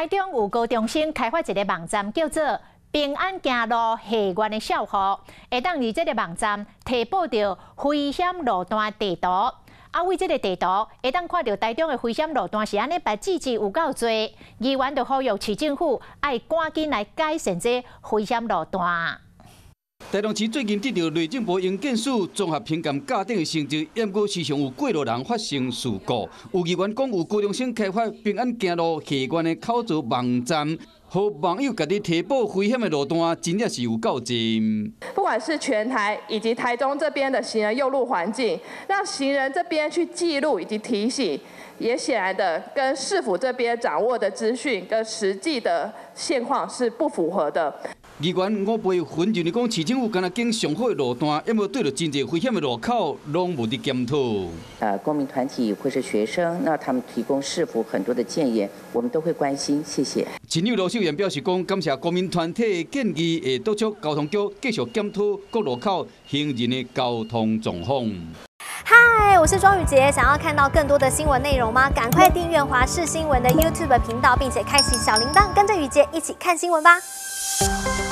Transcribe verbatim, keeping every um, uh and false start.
台中有高中生开发一个网站，叫做“平安行路下园”的小户，会当伫这个网站提报到危险路段地图。啊，为这个地图会当看到台中的危险路段是安尼白字字有够多，议员就呼吁市政府爱赶紧来改善这危险路段。 台中市最近得到内政部营建署综合评鉴甲等的成绩，不过时常有过路人发生事故。有议员讲有高中生开发平安行路下园的口座网站，和网友家己提报危险的路段，真正是有够真。 不管是全台以及台中这边的行人诱路环境，让行人这边去记录以及提醒，也显然的跟市府这边掌握的资讯跟实际的现况是不符合的。 议员吴培云认为讲，市政府敢若经上好的路段，也无对着真侪危险的路口，拢无伫检讨。 呃，公民团体或是学生，那他们提供市府很多的建言，我们都会关心，谢谢。 亲友罗秀妍表示讲，感谢公民团体的建议，会督促交通局继续检讨各路口行人的交通状况。 嗨，我是庄宇杰。想要看到更多的新闻内容吗？赶快订阅华视新闻的 YouTube 频道，并且开启小铃铛，跟着宇杰一起看新闻吧。